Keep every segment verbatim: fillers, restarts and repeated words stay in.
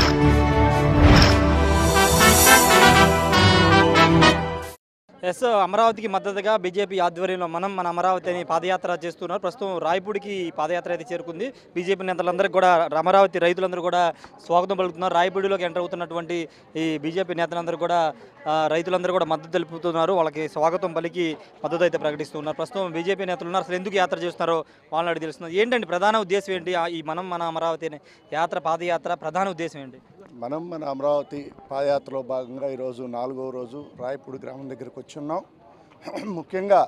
Yes అమరావతికి మద్దతుగా BJP ఆధ్వర్యంలో మనం మన అమరావతిని పాదయాత్ర చేస్తున్నారు. ప్రస్తుతం రాయపూడికి పాదయాత్ర అయితే చేరుకుంది. బీజేపీ నేతలందరికీ కూడా అమరావతి రైతులందరూ కూడా స్వాగతం పలుకుతున్నారు. రాయపూడిలోకి ఎంటర్ అవుతున్నటువంటి ఈ బీజేపీ నేతలందరూ కూడా రైతులందరూ కూడా మద్దతు తెలుపుతున్నారు. వాళ్ళకి స్వాగతం పలికి మద్దతు అయితే ప్రకటిస్తున్నారు. ప్రస్తుతం బీజేపీ నేతలు ఉన్నారు. అసలు ఎందుకు యాత్ర చేస్తున్నారో వాళ్ళని అడిగి తెలుస్తున్నారు. ఏంటండి ప్రధాన ఉద్దేశం ఏంటి? ఈ మనం మన అమరావతి యాత్ర పాదయాత్ర ప్రధాన ఉద్దేశం ఏంటి? మనం మన అమరావతి పాదయాత్రలో భాగంగా ఈరోజు నాలుగో రోజు రాయపూడి గ్రామం దగ్గరికి వచ్చి ఉన్నాం. ముఖ్యంగా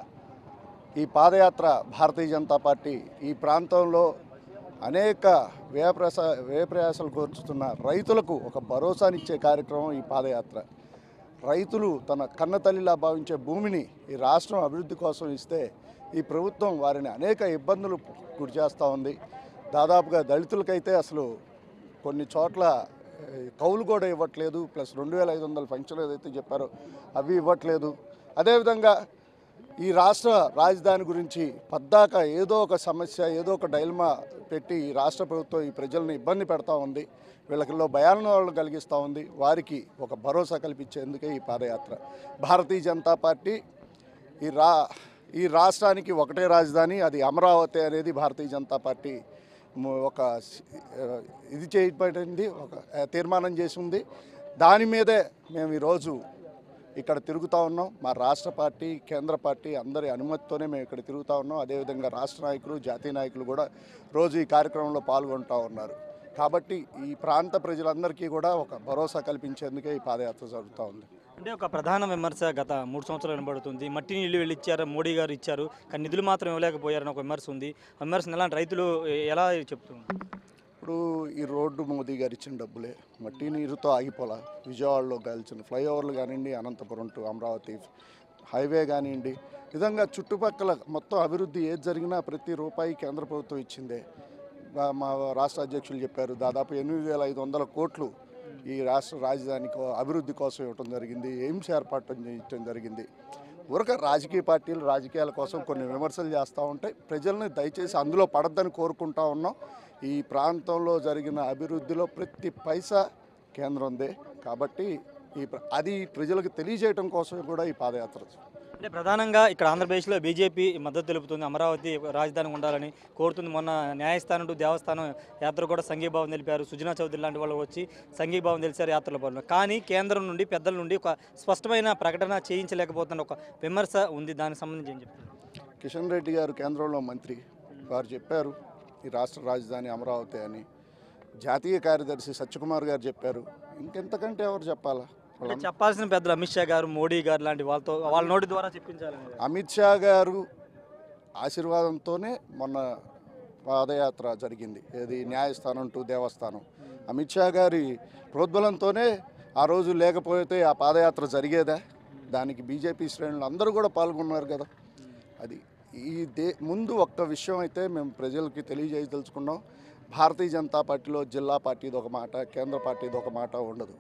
ఈ పాదయాత్ర భారతీయ జనతా పార్టీ ఈ ప్రాంతంలో అనేక వ్యయప్రస వ్యయప్రయాసాలు కోర్చుతున్న రైతులకు ఒక భరోసానిచ్చే కార్యక్రమం ఈ పాదయాత్ర. రైతులు తన కన్నతల్లిలా భావించే భూమిని ఈ రాష్ట్రం అభివృద్ధి కోసం ఇస్తే ఈ ప్రభుత్వం వారిని అనేక ఇబ్బందులు గురి చేస్తూ ఉంది. దాదాపుగా దళితులకైతే అసలు కొన్ని చోట్ల కౌలు కూడా ఇవ్వట్లేదు. ప్లస్ రెండు వేల ఐదు వందల పెన్షన్ ఏదైతే చెప్పారో అవి ఇవ్వట్లేదు. అదేవిధంగా ఈ రాష్ట్ర రాజధాని గురించి పద్దాక ఏదో ఒక సమస్య ఏదో ఒక డైల్మా పెట్టి ఈ రాష్ట్ర ప్రభుత్వం ఈ ప్రజల్ని ఇబ్బంది పెడతా ఉంది. వీళ్ళకిలో భయాందోళన కలిగిస్తూ ఉంది. వారికి ఒక భరోసా కల్పించేందుకే ఈ పాదయాత్ర. భారతీయ జనతా పార్టీ ఈ రా ఈ రాష్ట్రానికి ఒకటే రాజధాని, అది అమరావతి అనేది భారతీయ జనతా పార్టీ ఒక ఇది చేయబడింది, ఒక తీర్మానం చేసి ఉంది. దాని మీదే మేము ఈరోజు ఇక్కడ తిరుగుతూ ఉన్నాం. మా రాష్ట్ర పార్టీ కేంద్ర పార్టీ అందరి అనుమతితోనే మేము ఇక్కడ తిరుగుతూ ఉన్నాం. అదేవిధంగా రాష్ట్ర నాయకులు జాతీయ నాయకులు కూడా రోజు ఈ కార్యక్రమంలో పాల్గొంటూ ఉన్నారు. కాబట్టి ఈ ప్రాంత ప్రజలందరికీ కూడా ఒక భరోసా కల్పించేందుకే ఈ పాదయాత్ర జరుగుతూ ఉంది. అంటే ఒక ప్రధాన విమర్శ గత మూడు సంవత్సరాలు వినబడుతుంది. మట్టి నీళ్ళు వెళ్ళి ఇచ్చారు, మోడీ గారు ఇచ్చారు, కానీ నిధులు మాత్రం ఇవ్వలేకపోయారని ఒక విమర్శ ఉంది. ఆ విమర్శను ఎలాంటి రైతులు ఎలా చెప్తున్నారు? ఇప్పుడు ఈ రోడ్డు మోదీ గారు ఇచ్చిన డబ్బులే, మట్టి నీరుతో ఆగిపోలా. విజయవాడలో కాల్చిన ఫ్లైఓవర్లు కానివ్వండి, అనంతపురం టు అమరావతి హైవే కానివ్వండి, విధంగా చుట్టుపక్కల మొత్తం అభివృద్ధి ఏది జరిగినా ప్రతి రూపాయి కేంద్ర ప్రభుత్వం ఇచ్చిందే. మా రాష్ట్ర అధ్యక్షులు చెప్పారు, దాదాపు ఎనిమిది వేల ఐదు వందల కోట్లు ఈ రాష్ట్ర రాజధాని అభివృద్ధి కోసం ఇవ్వటం జరిగింది. ఎయిమ్స్ ఏర్పాటు చేయటం జరిగింది. ఊరక రాజకీయ పార్టీలు రాజకీయాల కోసం కొన్ని విమర్శలు చేస్తూ ఉంటాయి. ప్రజల్ని దయచేసి అందులో పడద్దని కోరుకుంటా ఉన్నాం. ఈ ప్రాంతంలో జరిగిన అభివృద్ధిలో ప్రతి పైసా కేంద్రందే. కాబట్టి ఈ అది ప్రజలకు తెలియజేయడం కోసం కూడా ఈ పాదయాత్ర. అంటే ప్రధానంగా ఇక్కడ ఆంధ్రప్రదేశ్లో బీజేపీ మద్దతు తెలుపుతుంది, అమరావతి రాజధాని ఉండాలని కోరుతుంది. మొన్న న్యాయస్థానం టు దేవస్థానం యాత్ర కూడా సంఘీభావం తెలిపారు. సుజనా చౌదరి లాంటి వాళ్ళు వచ్చి సంఘీభావం తెలిసారు యాత్రలో పాల్గొన్నారు. కానీ కేంద్రం నుండి పెద్దల నుండి ఒక స్పష్టమైన ప్రకటన చేయించలేకపోతున్న ఒక విమర్శ ఉంది. దానికి సంబంధించి ఏం చెప్తారు? కిషన్ రెడ్డి గారు కేంద్రంలో మంత్రి, వారు చెప్పారు ఈ రాష్ట్ర రాజధాని అమరావతి అని. జాతీయ కార్యదర్శి సత్యకుమార్ గారు చెప్పారు. ఇంకెంతకంటే ఎవరు చెప్పాలా? చెప్పాల్సిన పెద్దలు అమిత్ షా గారు, మోడీ గారు లాంటి వాళ్ళతో వాళ్ళ నోటి ద్వారా చెప్పించాలి. అమిత్ షా గారు ఆశీర్వాదంతోనే మొన్న పాదయాత్ర జరిగింది. ఏది న్యాయస్థానం టు దేవస్థానం. అమిత్ షా గారి ప్రోద్బలంతోనే ఆ రోజు లేకపోతే ఆ పాదయాత్ర జరిగేదా? దానికి బీజేపీ శ్రేణులు అందరూ కూడా పాల్గొన్నారు కదా. అది ఈ దే ముందు ఒక్క విషయం అయితే మేము ప్రజలకి తెలియజేయదలుచుకున్నాం. భారతీయ జనతా పార్టీలో జిల్లా పార్టీది ఒక మాట, కేంద్ర పార్టీది ఒక మాట ఉండదు.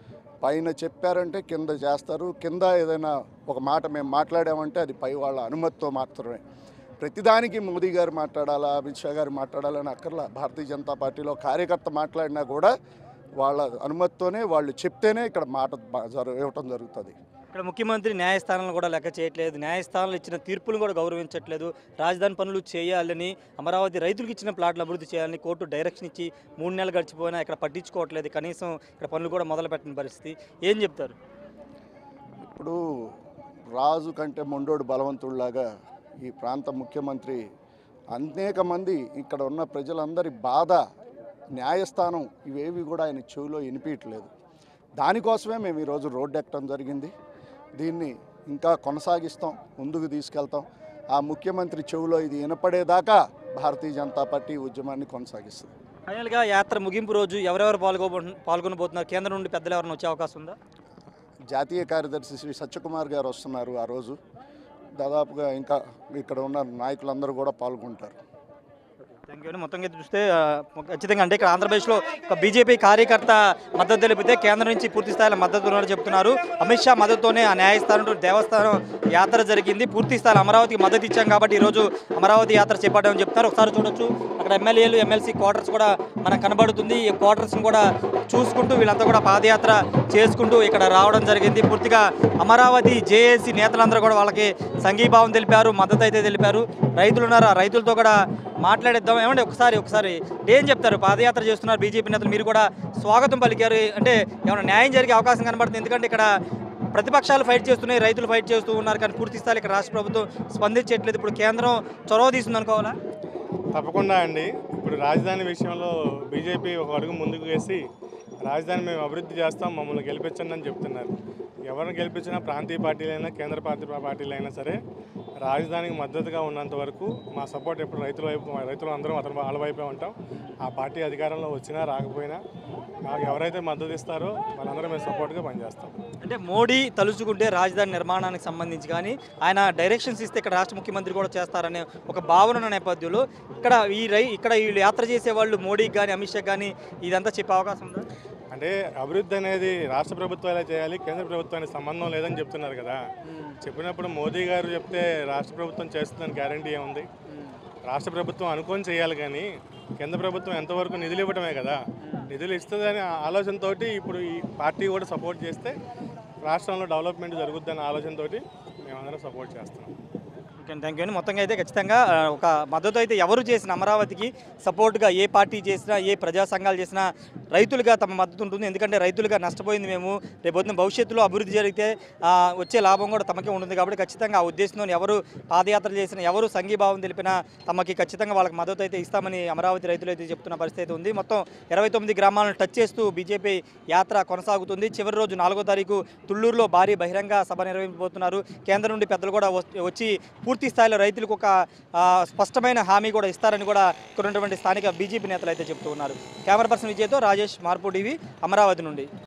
పైన చెప్పారంటే కింద చేస్తారు. కింద ఏదైనా ఒక మాట మేము మాట్లాడామంటే అది పై వాళ్ళ అనుమతితో మాత్రమే. ప్రతిదానికి మోదీ గారు మాట్లాడాలా, అమిత్ షా గారు మాట్లాడాలని అక్కర్లా. భారతీయ జనతా పార్టీలో కార్యకర్త మాట్లాడినా కూడా వాళ్ళ అనుమతితోనే, వాళ్ళు చెప్తేనే ఇక్కడ మాట జరు ఇవ్వటం జరుగుతుంది. ఇక్కడ ముఖ్యమంత్రి న్యాయస్థానాలను కూడా లెక్క చేయట్లేదు, న్యాయస్థానాలు ఇచ్చిన తీర్పులను కూడా గౌరవించట్లేదు. రాజధాని పనులు చేయాలని, అమరావతి రైతులకు ఇచ్చిన ప్లాట్లు అభివృద్ధి చేయాలని కోర్టు డైరెక్షన్ ఇచ్చి మూడు నెలలు గడిచిపోయినా ఇక్కడ పట్టించుకోవట్లేదు. కనీసం ఇక్కడ పనులు కూడా మొదలు పెట్టిన పరిస్థితి. ఏం చెప్తారు? ఇప్పుడు రాజు కంటే మొండోడు బలవంతుడిలాగా ఈ ప్రాంత ముఖ్యమంత్రి అనేక మంది ఇక్కడ ఉన్న ప్రజలందరి బాధ, న్యాయస్థానం ఇవేవి కూడా ఆయన చెవిలో వినిపించట్లేదు. దానికోసమే మేము ఈరోజు రోడ్డు ఎక్కడం జరిగింది. దీన్ని ఇంకా కొనసాగిస్తాం, ముందుకు తీసుకెళ్తాం. ఆ ముఖ్యమంత్రి చెవిలో ఇది వినపడేదాకా భారతీయ జనతా పార్టీ ఉద్యమాన్ని కొనసాగిస్తుంది. ఫైనల్గా యాత్ర ముగింపు రోజు ఎవరెవరు పాల్గొ పాల్గొనబోతున్నారు? కేంద్రం నుండి పెద్దలు ఎవరైనా వచ్చే అవకాశం ఉందా? జాతీయ కార్యదర్శి శ్రీ సత్యకుమార్ గారు వస్తున్నారు ఆ రోజు. దాదాపుగా ఇంకా ఇక్కడ ఉన్న నాయకులందరూ కూడా పాల్గొంటారు. థ్యాంక్ యూ అండి. మొత్తంగా అయితే చూస్తే ఆ, ఖచ్చితంగా అంటే ఇక్కడ ఆంధ్రప్రదేశ్లో ఒక బీజేపీ కార్యకర్త మద్దతు తెలిపితే కేంద్రం నుంచి పూర్తి స్థాయిలో మద్దతు ఉన్నారని చెప్తున్నారు. అమిత్ షా మద్దతుతోనే ఆ న్యాయస్థానం దేవస్థానం యాత్ర జరిగింది. పూర్తి స్థాయిలో అమరావతికి మద్దతు ఇచ్చాం కాబట్టి ఈరోజు అమరావతి యాత్ర చేపట్టామని చెప్తున్నారు. ఒకసారి చూడొచ్చు అక్కడ ఎమ్మెల్యేలు ఎమ్మెల్సీ క్వార్టర్స్ కూడా మనకు కనబడుతుంది. ఈ క్వార్టర్స్ని కూడా చూసుకుంటూ వీళ్ళంతా కూడా పాదయాత్ర చేసుకుంటూ ఇక్కడ రావడం జరిగింది. పూర్తిగా అమరావతి జేఏసీ నేతలందరూ కూడా వాళ్ళకి సంఘీభావం తెలిపారు, మద్దతు అయితే తెలిపారు. రైతులు ఉన్నారు, ఆ రైతులతో కూడా మాట్లాడేద్దాం. ఏమంటే ఒకసారి ఒకసారి ఏం చెప్తారు? పాదయాత్ర చేస్తున్నారు బీజేపీ నేతలు, మీరు కూడా స్వాగతం పలికారు. అంటే ఏమైనా న్యాయం జరిగే అవకాశం కనబడుతుంది? ఎందుకంటే ఇక్కడ ప్రతిపక్షాలు ఫైట్ చేస్తున్నాయి, రైతులు ఫైట్ చేస్తూ ఉన్నారు, కానీ పూర్తి స్థాయిలో ఇక్కడ రాష్ట్ర ప్రభుత్వం స్పందించట్లేదు. ఇప్పుడు కేంద్రం చొరవ తీసుకుంది అనుకోవాలా? తప్పకుండా అండి. ఇప్పుడు రాజధాని విషయంలో బీజేపీ ఒక అడుగు ముందుకు వేసి రాజధాని మేము అభివృద్ధి చేస్తాం, మమ్మల్ని గెలిపించండి అని చెప్తున్నారు. ఎవరిని గెలిపించినా ప్రాంతీయ పార్టీలైనా కేంద్ర పార్టీ పార్టీలైనా సరే రాజధానికి మద్దతుగా ఉన్నంత వరకు మా సపోర్ట్ ఎప్పుడు రైతుల వైపు రైతులు అందరం అతను వాళ్ళ వైపే ఉంటాం. ఆ పార్టీ అధికారంలో వచ్చినా రాకపోయినా మాకు ఎవరైతే మద్దతు ఇస్తారో వాళ్ళందరం మేము సపోర్ట్గా పనిచేస్తాం. అంటే మోడీ తలుచుకుంటే రాజధాని నిర్మాణానికి సంబంధించి కానీ ఆయన డైరెక్షన్స్ ఇస్తే ఇక్కడ రాష్ట్ర ముఖ్యమంత్రి కూడా చేస్తారనే ఒక భావన ఉన్న నేపథ్యంలో ఇక్కడ ఈ రై ఇక్కడ వీళ్ళు యాత్ర చేసే వాళ్ళు మోడీకి కానీ అమిత్ షా కానీ ఇదంతా చెప్పే అవకాశం ఉందా? అంటే అభివృద్ధి అనేది రాష్ట్ర ప్రభుత్వాలే చేయాలి, కేంద్ర ప్రభుత్వానికి సంబంధం లేదని చెప్తున్నారు కదా. చెప్పినప్పుడు మోదీ గారు చెప్తే రాష్ట్ర ప్రభుత్వం చేస్తుందని గ్యారంటీ ఏముంది? రాష్ట్ర ప్రభుత్వం అనుకొని చేయాలి, కానీ కేంద్ర ప్రభుత్వం ఎంతవరకు నిధులు ఇవ్వటమే కదా. నిధులు ఇస్తుందనే ఆలోచనతో ఇప్పుడు ఈ పార్టీ కూడా సపోర్ట్ చేస్తే రాష్ట్రంలో డెవలప్మెంట్ జరుగుద్దనే ఆలోచనతో మేమందరం సపోర్ట్ చేస్తున్నాం. ఓకే, థ్యాంక్ యూ అండి. మొత్తంగా అయితే ఖచ్చితంగా ఆ, ఒక మద్దతు అయితే ఎవరు చేసిన అమరావతికి సపోర్ట్గా ఏ పార్టీ చేసినా ఏ ప్రజా సంఘాలు చేసినా రైతులుగా తమ మద్దతు ఉంటుంది. ఎందుకంటే రైతులుగా నష్టపోయింది మేము, రేపొద్దున భవిష్యత్తులో అభివృద్ధి జరిగితే ఆ, వచ్చే లాభం కూడా తమకే ఉంటుంది. కాబట్టి ఖచ్చితంగా ఆ ఉద్దేశంతో ఎవరు పాదయాత్ర చేసినా ఎవరు సంఘీభావం తెలిపినా తమకి ఖచ్చితంగా వాళ్ళకి మద్దతు అయితే ఇస్తామని అమరావతి రైతులు అయితే చెప్తున్న పరిస్థితి ఉంది. మొత్తం ఇరవై తొమ్మిది గ్రామాలను టచ్ చేస్తూ బీజేపీ యాత్ర కొనసాగుతుంది. చివరి రోజు నాలుగో తారీఖు తుళ్ళూరులో భారీ బహిరంగ సభ నిర్వహించబోతున్నారు. కేంద్రం నుండి పెద్దలు కూడా వచ్చి పూర్తి స్థాయిలో రైతులకు ఒక ఆ, స్పష్టమైన హామీ కూడా ఇస్తారని కూడా ఇక్కడ ఉన్నటువంటి స్థానిక బీజేపీ నేతలు అయితే చెప్తూ ఉన్నారు. కెమెరా పర్సన్ విజయ్తో రాజేష్, మార్పు టీవీ, అమరావతి నుండి.